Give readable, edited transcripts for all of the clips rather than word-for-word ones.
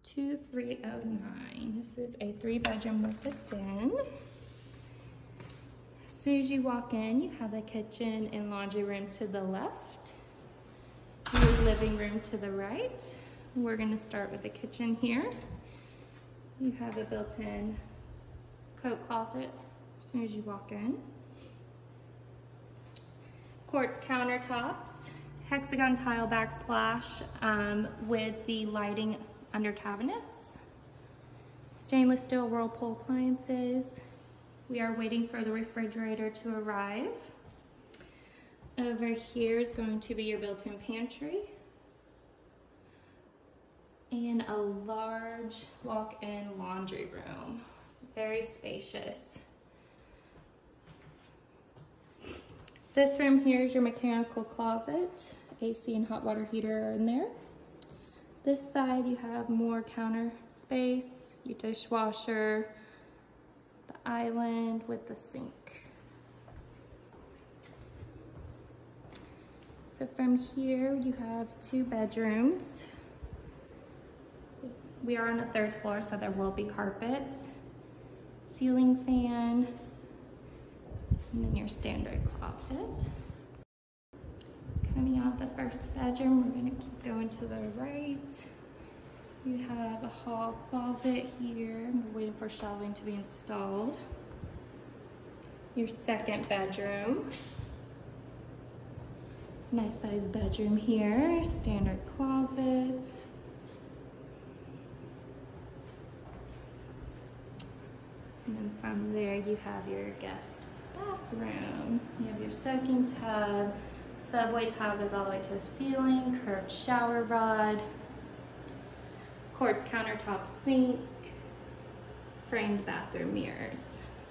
2309. This is a 3-bedroom with a den. As soon as you walk in, you have the kitchen and laundry room to the left, your living room to the right. We're going to start with the kitchen here. You have a built-in coat closet as soon as you walk in. Quartz countertops, hexagon tile backsplash with the lighting under cabinets. Stainless steel Whirlpool appliances. We are waiting for the refrigerator to arrive. Over here is going to be your built-in pantry and a large walk-in laundry room. Very spacious. This room here is your mechanical closet. AC and hot water heater are in there. This side you have more counter space, your dishwasher, the island with the sink. So from here you have 2 bedrooms. We are on the 3rd floor, so there will be carpet, ceiling fan, and then your standard closet. Coming out the 1st bedroom, we're going to keep going to the right. You have a hall closet here. We're waiting for shelving to be installed. Your 2nd bedroom. Nice sized bedroom here. Standard closet. And then from there you have your guest bathroom. You have your soaking tub. Subway tile goes all the way to the ceiling, curved shower rod, quartz countertop sink, framed bathroom mirrors.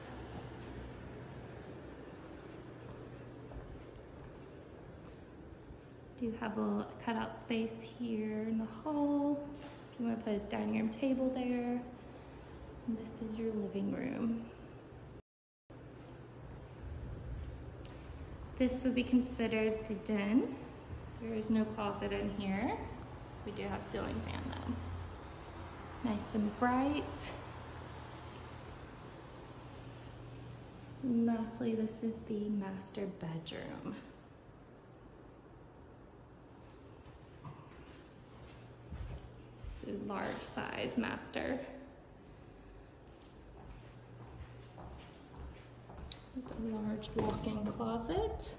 Do have a little cutout space here in the hall. If you want to put a dining room table there. And this is your living room. This would be considered the den. There is no closet in here. We do have ceiling fan though. Nice and bright. And lastly, this is the master bedroom. It's a large size master. A large walk-in closet.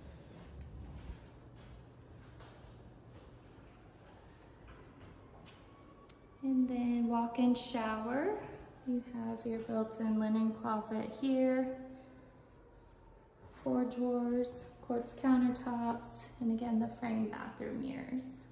And then walk-in shower. You have your built-in linen closet here. 4 drawers, quartz countertops, and again the framed bathroom mirrors.